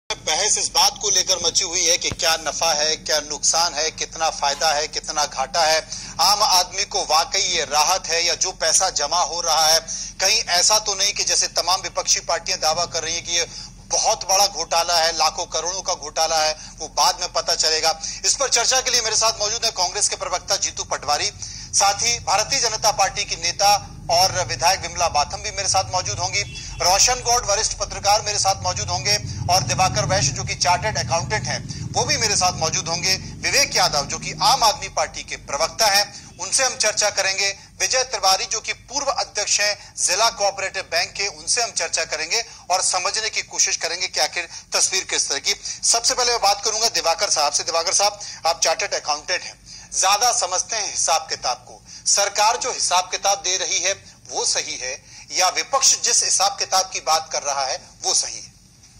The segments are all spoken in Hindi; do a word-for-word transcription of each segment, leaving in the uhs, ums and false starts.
बहस इस बात को लेकर मची हुई है कि क्या नफा है, क्या नुकसान है, कितना फायदा है, कितना घाटा है, आम आदमी को वाकई ये राहत है या जो पैसा जमा हो रहा है कहीं ऐसा तो नहीं कि जैसे तमाम विपक्षी पार्टियां दावा कर रही हैं कि ये बहुत बड़ा घोटाला है, लाखों करोड़ों का घोटाला है, वो बाद में पता चलेगा। इस पर चर्चा के लिए मेरे साथ मौजूद है कांग्रेस के प्रवक्ता जीतू पटवारी, साथ ही भारतीय जनता पार्टी की नेता और विधायक विमला बाथम भी मेरे साथ मौजूद होंगी, रोशन गौड़ वरिष्ठ पत्रकार मेरे साथ मौजूद होंगे और दिवाकर वैश्य जो कि चार्टर्ड अकाउंटेंट हैं वो भी मेरे साथ मौजूद होंगे। विवेक यादव जो कि आम आदमी पार्टी के प्रवक्ता हैं, उनसे हम चर्चा करेंगे। विजय तिवारी जो कि पूर्व अध्यक्ष हैं जिला कोऑपरेटिव बैंक के, उनसे हम चर्चा करेंगे और समझने की कोशिश करेंगे कि आखिर तस्वीर किस तरह की। सबसे पहले मैं बात करूंगा दिवाकर साहब से। दिवाकर साहब, आप चार्टर्ड अकाउंटेंट हैं, ज्यादा समझते हैं हिसाब किताब को। सरकार जो हिसाब किताब दे रही है वो सही है या विपक्ष जिस हिसाब किताब की बात कर रहा है वो सही है?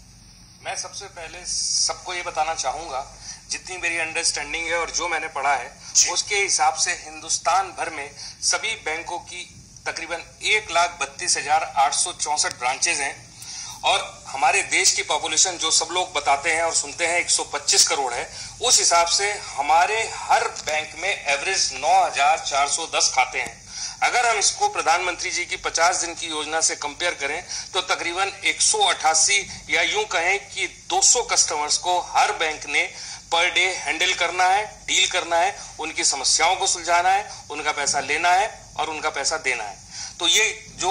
मैं सबसे पहले सबको ये बताना चाहूंगा, जितनी मेरी अंडरस्टैंडिंग है और जो मैंने पढ़ा है उसके हिसाब से हिंदुस्तान भर में सभी बैंकों की तकरीबन एक लाख बत्तीस हजार आठ सौ चौसठ ब्रांचेज हैं और हमारे देश की पॉपुलेशन जो सब लोग बताते हैं और सुनते हैं एक सौ पच्चीस करोड़ है। उस हिसाब से हमारे हर बैंक में एवरेज नौ हजार चार सौ दस खाते हैं। अगर हम इसको प्रधानमंत्री जी की पचास दिन की योजना से कंपेयर करें तो तकरीबन एक सौ अट्ठासी या यूं कहें कि दो सौ कस्टमर्स को हर बैंक ने पर डे हैंडल करना है, डील करना है, उनकी समस्याओं को सुलझाना है, उनका पैसा लेना है और उनका पैसा देना है। तो ये जो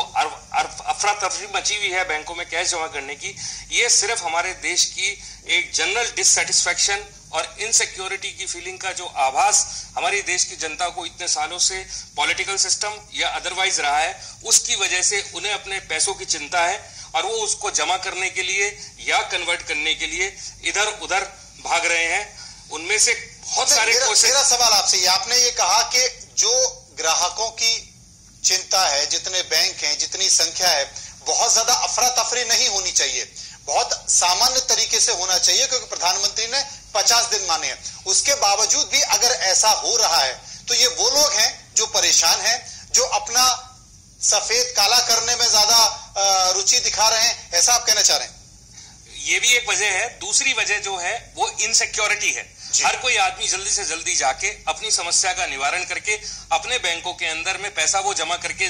अफरा तफरी मची हुई है बैंकों में कैश जमा करने की, ये सिर्फ हमारे देश की एक जनरल डिससेटिस्फैक्शन और इनसिक्योरिटी की फीलिंग का जो आभास हमारी देश की जनता को इतने सालों से पॉलिटिकल सिस्टम या अदरवाइज रहा है, उसकी वजह से उन्हें अपने पैसों की चिंता है और वो उसको जमा करने के लिए या कन्वर्ट करने के लिए इधर उधर भाग रहे हैं। उनमें से बहुत सारे मेरा, मेरा सवाल आपसे ये, आपने ये कहा कि जो ग्राहकों की चिंता है, जितने बैंक हैं, जितनी संख्या है, बहुत ज्यादा अफरा तफरी नहीं होनी चाहिए, बहुत सामान्य तरीके से होना चाहिए क्योंकि प्रधानमंत्री ने पचास दिन माने हैं। उसके बावजूद भी अगर ऐसा हो रहा है तो ये वो लोग हैं जो परेशान हैं, जो अपना सफेद काला करने में ज्यादा रुचि दिखा रहे हैं, ऐसा आप कहना चाह रहे हैं? ये भी एक वजह है। दूसरी वजह जो है वो इनसिक्योरिटी है। हर कोई आदमी जल्दी से जल्दी जाके अपनी समस्या का निवारण करके अपने बैंकों के अंदर में पैसा वो जमा करके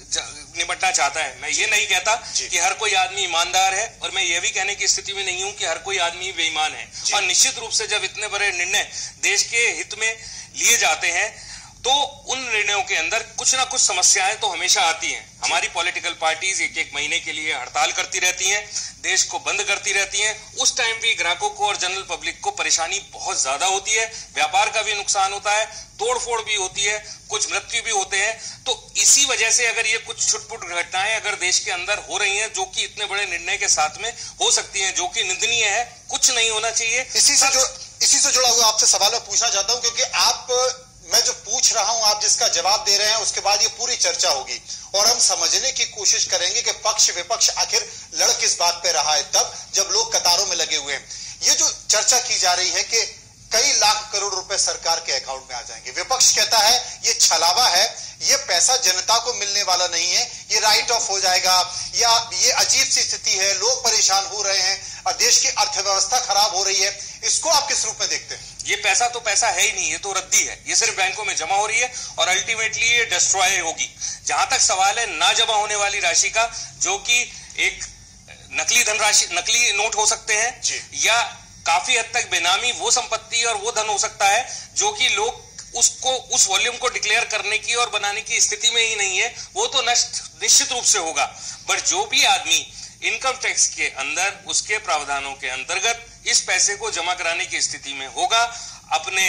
निपटना चाहता है। मैं ये नहीं कहता कि हर कोई आदमी ईमानदार है और मैं ये भी कहने की स्थिति में नहीं हूं कि हर कोई आदमी बेईमान है। और निश्चित रूप से जब इतने बड़े निर्णय देश के हित में लिए जाते हैं तो उन निर्णयों के अंदर कुछ ना कुछ समस्याएं तो हमेशा आती हैं। हमारी पॉलिटिकल पार्टीज एक एक महीने के लिए हड़ताल करती रहती हैं, देश को बंद करती रहती हैं। उस टाइम भी ग्राहकों को और जनरल पब्लिक को परेशानी बहुत ज्यादा होती है, व्यापार का भी नुकसान होता है, तोड़फोड़ भी होती है, कुछ मृत्यु भी होते हैं। तो इसी वजह से अगर ये कुछ छुटपुट घटनाएं अगर देश के अंदर हो रही हैं जो कि इतने बड़े निर्णय के साथ में हो सकती हैं, जो कि निंदनीय है, कुछ नहीं होना चाहिए। इसी से जो इसी से जुड़ा हुआ आपसे सवाल मैं पूछना चाहता हूं क्योंकि आप मैं जो पूछ रहा हूं आप जिसका जवाब दे रहे हैं उसके बाद ये पूरी चर्चा होगी और हम समझने की कोशिश करेंगे कि पक्ष विपक्ष आखिर लड़ किस बात पे रहा है तब जब लोग कतारों में लगे हुए हैं। ये जो चर्चा की जा रही है कि कई लाख करोड़ रुपए सरकार के अकाउंट में आ जाएंगे, विपक्ष कहता है ये छलावा है, ये पैसा जनता को मिलने वाला नहीं है, ये राइट ऑफ हो जाएगा या ये अजीब सी स्थिति है, लोग परेशान हो रहे हैं और देश की अर्थव्यवस्था खराब हो रही है। इसको आप किस रूप में देखते हैं? ये पैसा तो पैसा है ही नहीं, ये तो रद्दी है, ये सिर्फ बैंकों में जमा हो रही है और अल्टीमेटली ये डिस्ट्रॉय होगी। जहां तक सवाल है ना जमा होने वाली राशि का, जो कि एक नकली धनराशि, नकली नोट हो सकते हैं या काफी हद तक बेनामी वो संपत्ति और वो धन हो सकता है जो कि लोग उसको उस वॉल्यूम को डिक्लेयर करने की और बनाने की स्थिति में ही नहीं है, वो तो नष्ट निश्चित रूप से होगा। बट जो भी आदमी इनकम टैक्स के अंदर उसके प्रावधानों के अंतर्गत इस पैसे को जमा कराने की स्थिति में होगा, अपने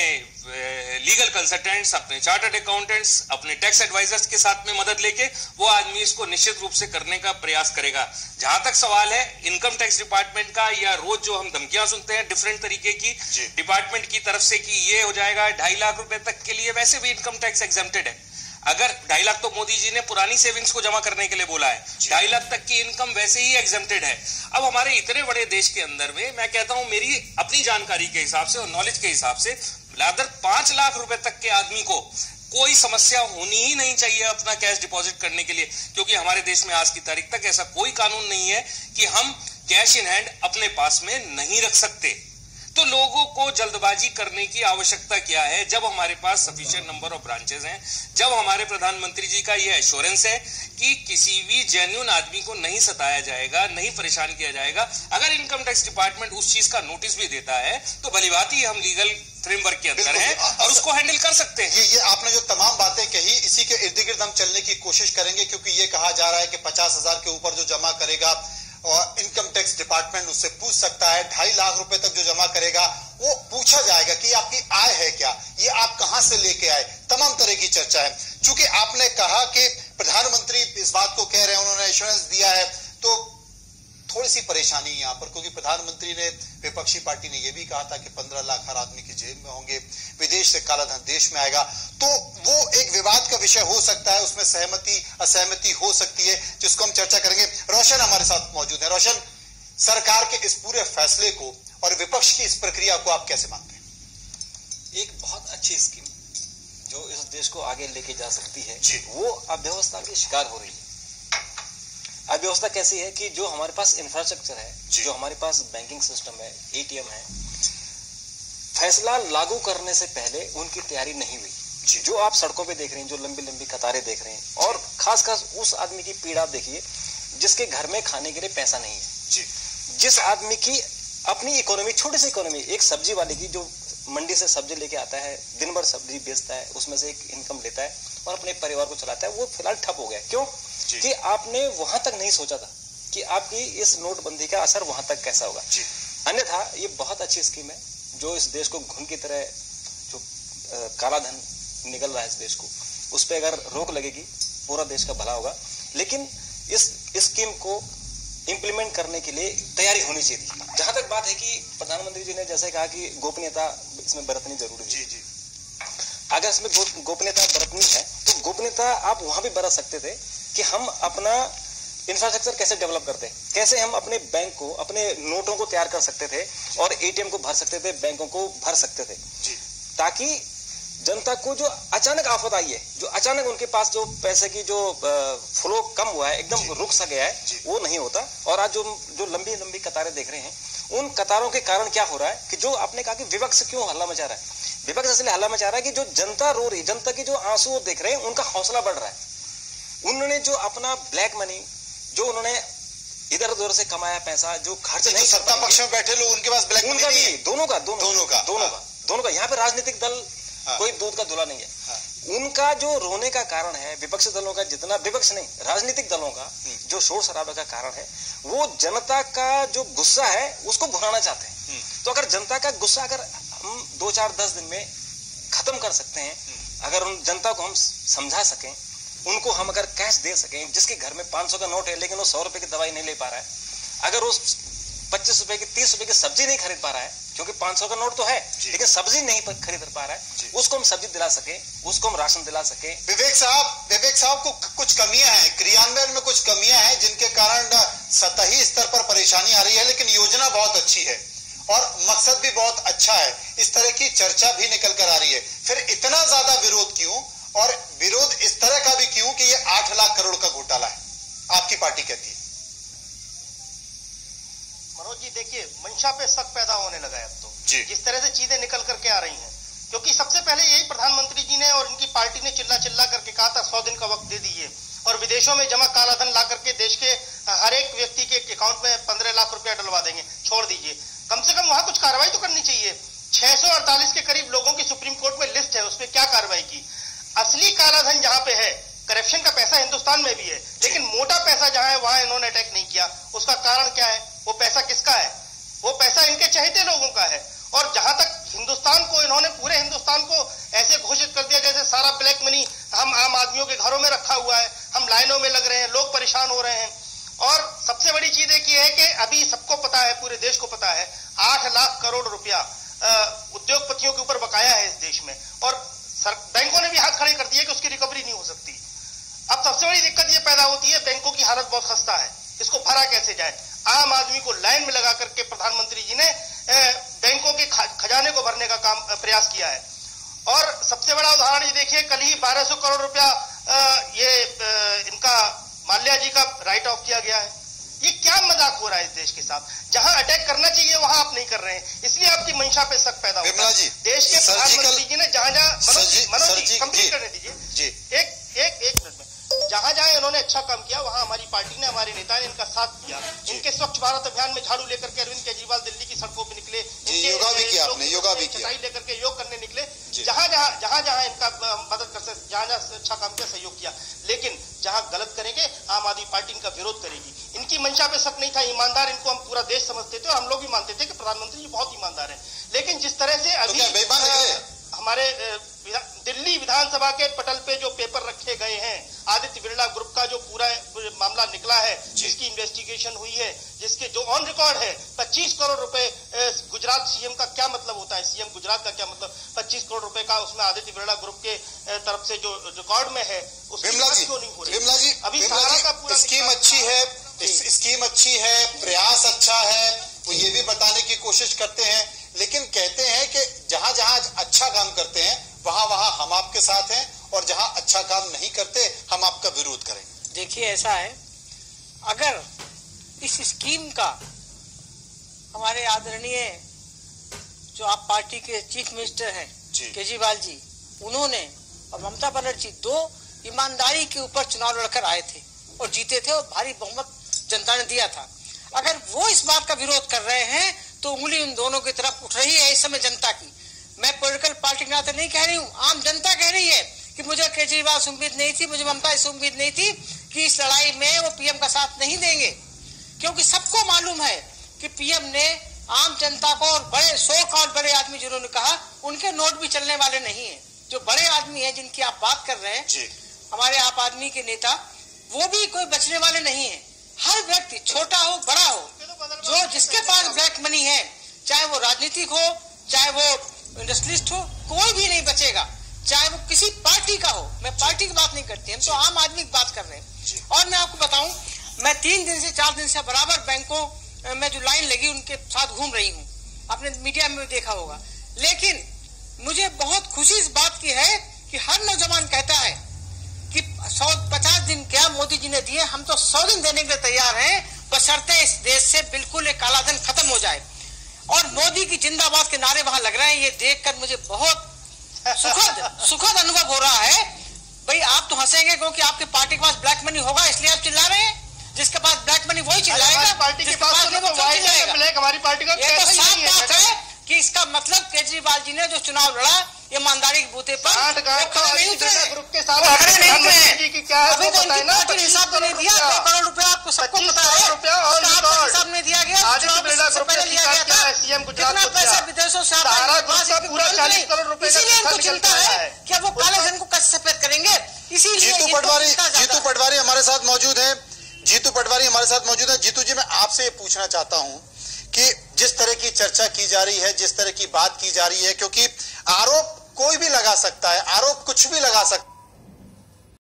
लीगल कंसल्टेंट्स, अपने चार्टर्ड अकाउंटेंट्स, अपने टैक्स एडवाइजर्स के साथ में मदद लेके वो आदमी इसको निश्चित रूप से करने का प्रयास करेगा। जहां तक सवाल है इनकम टैक्स डिपार्टमेंट का या रोज जो हम धमकियां सुनते हैं डिफरेंट तरीके की डिपार्टमेंट की तरफ से कि ये हो जाएगा ढाई लाख रुपए तक के लिए, वैसे भी इनकम टैक्स एग्जेम्प्टेड है। अगर ढाई लाख तो मोदी जी ने पुरानी सेविंग्स को जमा करने के लिए बोला है, ढाई लाख तक की इनकम वैसे ही एग्जेम्प्टेड है। अब हमारे इतने बड़े देश के अंदर में मैं कहता हूं मेरी अपनी जानकारी के हिसाब से और नॉलेज के हिसाब से लादर पांच लाख रुपए तक के आदमी को कोई समस्या होनी ही नहीं चाहिए अपना कैश डिपॉजिट करने के लिए, क्योंकि हमारे देश में आज की तारीख तक ऐसा कोई कानून नहीं है कि हम कैश इन हैंड अपने पास में नहीं रख सकते। तो लोगों को जल्दबाजी करने की आवश्यकता क्या है जब हमारे पास सफिशिएंट नंबर ऑफ ब्रांचेस हैं, जब हमारे प्रधानमंत्री जी का यह एश्योरेंस है कि किसी भी जेन्युइन आदमी को नहीं सताया जाएगा, नहीं परेशान किया जाएगा। अगर इनकम टैक्स डिपार्टमेंट उस चीज का नोटिस भी देता है तो भलीभांति हम लीगल फ्रेमवर्क के अंदर हैं और उसको हैंडल कर सकते हैं। ये ये आपने जो तमाम बातें कही, इसी के इर्द गिर्द हम चलने की कोशिश करेंगे, क्योंकि ये कहा जा रहा है कि पचास हजार के ऊपर जो जमा करेगा और इनकम टैक्स डिपार्टमेंट उससे पूछ सकता है, ढाई लाख रुपए तक जो जमा करेगा वो पूछा जाएगा कि आपकी आय है क्या, ये आप कहां से लेके आए, तमाम तरह की चर्चा है। चूंकि आपने कहा कि प्रधानमंत्री इस बात को कह रहे हैं, उन्होंने एश्योरेंस दिया है, तो थोड़ी सी परेशानी यहां पर, क्योंकि प्रधानमंत्री ने, विपक्षी पार्टी ने यह भी कहा था कि पंद्रह लाख हर आदमी की जेब में होंगे, विदेश से काला धन देश में आएगा, तो वो एक विवाद का विषय हो सकता है, उसमें सहमति असहमति हो सकती है, जिसको हम चर्चा करेंगे। रोशन हमारे साथ मौजूद है। रोशन, सरकार के इस पूरे फैसले को और विपक्ष की इस प्रक्रिया को आप कैसे मानते हैं? एक बहुत अच्छी स्कीम जो इस देश को आगे लेके जा सकती है, जी। वो अव्यवस्था के शिकार हो रही है। अव्यवस्था कैसी है कि जो हमारे पास इंफ्रास्ट्रक्चर है, जो हमारे पास बैंकिंग सिस्टम है, एटीएम है, फैसला लागू करने से पहले उनकी तैयारी नहीं हुई। जो आप सड़कों पे देख रहे हैं, जो लंबी लंबी कतारें देख रहे हैं, और खास खास उस आदमी की पीड़ा देखिए जिसके घर में खाने के लिए पैसा नहीं है, जी। जिस आदमी की अपनी इकोनॉमी, छोटी सी इकोनॉमी, एक सब्जी वाले की जो मंडी से सब्जी लेके आता है, दिन भर सब्जी बेचता है, उसमें से एक इनकम लेता है और अपने परिवार को चलाता है, वो फिलहाल ठप हो गया। क्यों? कि आपने वहां तक नहीं सोचा था कि आपकी इस नोटबंदी का असर वहां तक कैसा होगा। अन्यथा ये बहुत अच्छी स्कीम है जो इस देश को घुन की तरह, जो आ, काला धन निकल रहा है इस देश को, उस पर अगर रोक लगेगी पूरा देश का भला होगा। लेकिन इस स्कीम को इंप्लीमेंट करने के लिए तैयारी होनी चाहिए थी। जहां तक बात है कि प्रधानमंत्री जी ने जैसे कहा कि गोपनीयता इसमें बरतनी जरूरी है, जी जी अगर इसमें गो, गोपनीयता बरतनी है तो गोपनीयता आप वहां भी बरत सकते थे कि हम अपना इंफ्रास्ट्रक्चर कैसे डेवलप करते, कैसे हम अपने बैंक को, अपने नोटों को तैयार कर सकते थे और एटीएम को भर सकते थे, बैंकों को भर सकते थे, ताकि जनता को जो अचानक आफत आई है, जो अचानक उनके पास जो पैसे की जो फ्लो कम हुआ है, एकदम रुक सा गया है, वो नहीं होता। और आज जो जो लंबी लंबी कतारें देख रहे हैं, उन कतारों के कारण क्या हो रहा है कि जो आपने कहा कि विपक्ष क्यों हल्ला मचा रहा है, विपक्ष इसलिए हल्ला मचा रहा है कि जो जनता रो रही, जनता की जो आंसू देख रहे हैं, उनका हौसला बढ़ रहा है। उन्होंने जो अपना ब्लैक मनी, जो उन्होंने इधर उधर से कमाया पैसा, जो खर्च नहीं, सत्ता पक्ष में बैठे लोग, उनके पास ब्लैक मनी नहीं है, दोनों का दोनों दोनों का दोनों का दोनों का यहाँ पे राजनीतिक दल हाँ। कोई दूध का धुला नहीं है। हाँ। उनका जो रोने का कारण है, विपक्ष दलों का, जितना विपक्ष नहीं, राजनीतिक दलों का जो शोर शराबे का कारण है, वो जनता का जो गुस्सा है उसको भुनाना चाहते हैं। तो अगर जनता का गुस्सा अगर हम दो चार दस दिन में खत्म कर सकते हैं, अगर उन जनता को हम समझा सकें, उनको हम अगर कैश दे सकें, जिसके घर में पांच सौ का नोट है लेकिन वो सौ रुपए की दवाई नहीं ले पा रहा है, अगर उस पच्चीस रुपए की, तीस रुपए की सब्जी नहीं खरीद पा रहा है, क्योंकि पांच सौ का नोट तो है लेकिन सब्जी नहीं खरीद पा रहा है, उसको हम सब्जी दिला सके, उसको हम राशन दिला सके। विवेक साहब, विवेक साहब को कुछ कमियां हैं, क्रियान्वयन में कुछ कमियां हैं जिनके कारण सतही स्तर पर परेशानी आ रही है, लेकिन योजना बहुत अच्छी है और मकसद भी बहुत अच्छा है, इस तरह की चर्चा भी निकल कर आ रही है। फिर इतना ज्यादा विरोध क्यों, और विरोध इस तरह का भी क्यों कि ये आठ लाख करोड़ का घोटाला है, आपकी पार्टी कहती है? मनोज जी देखिए, मंशा पे शक पैदा होने लगा है अब तो, जिस तरह से चीजें निकल करके आ रही हैं, क्योंकि सबसे पहले यही प्रधानमंत्री जी ने और इनकी पार्टी ने चिल्ला चिल्ला करके कहा था सौ दिन का वक्त दे दीजिए और विदेशों में जमा काला धन ला करके देश के हर एक व्यक्ति के अकाउंट में पंद्रह लाख रुपया डलवा देंगे, छोड़ दीजिए। कम से कम वहां कुछ कार्रवाई तो करनी चाहिए। छह सौ अड़तालीस के करीब लोगों की सुप्रीम कोर्ट में लिस्ट है, उसमें क्या कार्रवाई की? असली काला धन जहां पे है, करप्शन का पैसा हिंदुस्तान में भी है, लेकिन मोटा पैसा जहां है वहां इन्होंने अटैक नहीं किया। उसका कारण क्या है? वो पैसा किसका है? वो पैसा इनके चहेते लोगों का है। और जहां तक हिंदुस्तान को, इन्होंने पूरे हिंदुस्तान को ऐसे घोषित कर दिया जैसे सारा ब्लैक मनी हम आम आदमियों के घरों में रखा हुआ है, हम लाइनों में लग रहे हैं, लोग परेशान हो रहे हैं। और सबसे बड़ी चीज एक ये है कि अभी सबको पता है, पूरे देश को पता है, आठ लाख करोड़ रुपया उद्योगपतियों के ऊपर बकाया है इस देश में, और बैंकों ने भी हाथ खड़े कर दिए कि उसकी रिकवरी नहीं हो सकती। अब सबसे बड़ी दिक्कत ये पैदा होती है, बैंकों की हालत बहुत खस्ता है, इसको भरा कैसे जाए? आम आदमी को लाइन में लगा करके प्रधानमंत्री जी ने बैंकों के खजाने को भरने का काम प्रयास किया है। और सबसे बड़ा उदाहरण ये देखिए, कल ही बारह सौ करोड़ रुपया ये इनका माल्या जी का राइट ऑफ किया गया है। ये क्या मजाक हो रहा है इस देश के साथ? जहां अटैक करना चाहिए वहां आप नहीं कर रहे हैं, इसलिए आपकी मंशा पे शक पैदा होता है। देश के प्रधानमंत्री जी ने जहां जहां मनोज जी कंप्लीट करने दीजिए जी एक एक एक मिनट में जहां जहां इन्होंने अच्छा काम किया वहां हमारी पार्टी ने, हमारे नेता ने इनका साथ दिया। इनके स्वच्छ भारत अभियान में झाड़ू लेकर के अरविंद केजरीवाल दिल्ली की सड़कों पे निकले, योगा भी किया आपने, योगा भी किया, लेकर के योग करने निकले। जहां जहां जहां जहां इनका मदद कर सकते, जहां जहां अच्छा काम किया, सहयोग किया। लेकिन जहां गलत करेंगे आम आदमी पार्टी इनका विरोध करेगी। इनकी मंशा पे शक नहीं था, ईमानदार इनको हम पूरा देश समझते थे और हम लोग भी मानते थे कि प्रधानमंत्री जी बहुत ईमानदार है। लेकिन जिस तरह से अभी हमारे दिल्ली विधानसभा के पटल पे जो पेपर रखे गए हैं, आदित्य बिरला ग्रुप का जो पूरा मामला निकला है, जिसकी इन्वेस्टिगेशन हुई है, जिसके जो ऑन रिकॉर्ड है, पच्चीस करोड़ रुपए गुजरात सीएम का क्या मतलब होता है, सीएम गुजरात का क्या मतलब, पच्चीस करोड़ रुपए का उसमें आदित्य बिरला ग्रुप के तरफ से जो रिकॉर्ड में है, उसकी बात क्यों नहीं हो रही? विमला जी, अभी सारा का पूरा स्कीम अच्छी है, स्कीम अच्छी है, प्रयास अच्छा है, वो ये भी बताने की कोशिश करते हैं, लेकिन कहते हैं कि जहां जहां अच्छा काम करते हैं वहां वहां हम आपके साथ हैं और जहां अच्छा काम नहीं करते हम आपका विरोध करेंगे। देखिए ऐसा है, अगर इस स्कीम का हमारे आदरणीय जो आप पार्टी के चीफ मिनिस्टर हैं केजरीवाल जी, उन्होंने और ममता बनर्जी दो ईमानदारी के ऊपर चुनाव लड़कर आए थे और जीते थे और भारी बहुमत जनता ने दिया था। अगर वो इस बात का विरोध कर रहे हैं तो उंगली उन दोनों की तरफ उठ रही है इस समय जनता की। मैं पॉलिटिकल पार्टी के नाते नहीं कह रही हूँ, आम जनता कह रही है कि मुझे केजरीवाल से उम्मीद नहीं थी, मुझे ममता से उम्मीद नहीं थी कि इस लड़ाई में वो पीएम का साथ नहीं देंगे, क्योंकि सबको मालूम है कि पीएम ने आम जनता को और बड़े सौ करोड़ बड़े आदमी जिन्होंने कहा उनके नोट भी चलने वाले नहीं है। जो बड़े आदमी है जिनकी आप बात कर रहे हैं, हमारे आप आदमी के नेता, वो भी कोई बचने वाले नहीं है। हर व्यक्ति छोटा हो बड़ा हो, जो जिसके पास ब्लैक मनी है, चाहे वो राजनीतिक हो चाहे वो इंडस्ट्रियलिस्ट हो, कोई भी नहीं बचेगा, चाहे वो किसी पार्टी का हो। मैं पार्टी की बात नहीं करती, हम तो आम आदमी की बात कर रहे हैं। और मैं आपको बताऊं, मैं तीन दिन से चार दिन से बराबर बैंकों में जो लाइन लगी उनके साथ घूम रही हूं, आपने मीडिया में देखा होगा। लेकिन मुझे बहुत खुशी इस बात की है कि हर नौजवान कहता है कि सौ पचास दिन क्या मोदी जी ने दिए, हम तो सौ दिन देने के लिए तैयार हैं, बशर्ते इस देश से बिल्कुल एक काला धन खत्म हो जाए। और मोदी की जिंदाबाद के नारे वहां लग रहे हैं, ये देखकर मुझे बहुत सुखद सुखद अनुभव हो रहा है। भाई आप तो हंसेंगे क्योंकि आपकी पार्टी के पास ब्लैक मनी होगा इसलिए आप चिल्ला रहे हैं, जिसके पास ब्लैक मनी वही चिल्लाएगा, पार्टी के पास हमारी पार्टी का ये तो साफ बात है कि इसका मतलब केजरीवाल जी ने जो चुनाव लड़ा ईमानदारी के बूते पर ग्रुप के साथ प्रधानमंत्री की क्या है हिसाब तो नहीं दिया, दो करोड़ रुपया आपको सबको पता है, रुपया और हिसाब नहीं दिया गया, पहले लिया गया था। सीएम कितना पैसा विदेशों से पूरा चालीस करोड़ रुपए, इसीलिए इनको चिंता है कि वो काले धन को कैसे सफेद करेंगे। इसीलिए जीतू पटवारी जीतू पटवारी हमारे साथ मौजूद है जीतू पटवारी हमारे साथ मौजूद है जीतू जी, मैं आपसे ये पूछना चाहता हूं कि जिस तरह की चर्चा की जा रही है, जिस तरह की बात की जा रही है, क्योंकि आरोप कोई भी लगा सकता है, आरोप कुछ भी लगा सकता है।